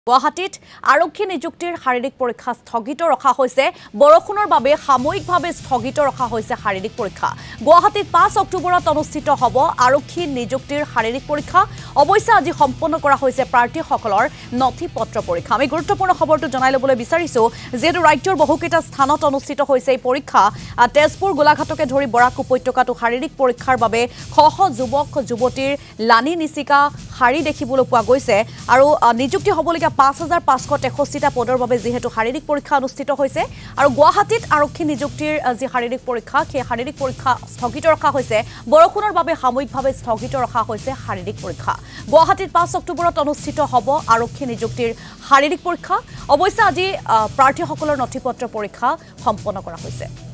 গুৱাহাটীত আৰক্ষী নিযুক্তিৰ শাৰীৰিক পৰীক্ষা স্থগিত ৰখা হৈছে বৰষুণৰ বাবে সাময়িকভাৱে স্থগিত ৰখা হৈছে শাৰীৰিক পৰীক্ষা গুৱাহাটীত 5 অক্টোবৰত অনুষ্ঠিত হ'ব আৰক্ষী নিযুক্তিৰ শাৰীৰিক পৰীক্ষা অৱশ্যে আজি সম্পন্ন কৰা হৈছে প্ৰাৰ্থীসকলৰ নথিপত্ৰ পৰীক্ষা আমি গুৰুত্বপূৰ্ণ খবৰটো জনাই লবলৈ বিচাৰিছো যেহেতু ৰাজ্যৰ বহুকেইটা স্থানত অনুষ্ঠিত হৈছে এই পৰীক্ষা তেজপুৰ গোলাঘাটকে ধৰি বৰাক উপত্যকাটো শাৰীৰিক পৰীক্ষাৰ বাবে শ যুৱক যুৱতীৰ লানি নিচিকা শাৰী দেখিবলৈ পোৱা গৈছে আৰু নিযুক্তি হ'বলগীয়া 5563টা পদৰ বাবে যেহেতু শাৰীৰিক পৰীক্ষা অনুষ্ঠিত হৈছে আৰু গুৱাহাটীত আৰক্ষী নিযুক্তিৰ যি শাৰীৰিক পৰীক্ষা সেই শাৰীৰিক পৰীক্ষা স্থগিত ৰখা হৈছে বৰষুণৰ বাবে সাময়িকভাৱে স্থগিত ৰখা হৈছে শাৰীৰিক পৰীক্ষা গুৱাহাটীত 5 অক্টোবৰত অনুষ্ঠিত হ'ব আৰক্ষী নিযুক্তিৰ শাৰীৰিক পৰীক্ষা অৱশ্যে আজি প্ৰাৰ্থীসকলৰ নথিপত্ৰ পৰীক্ষা সম্পন্ন কৰা হৈছে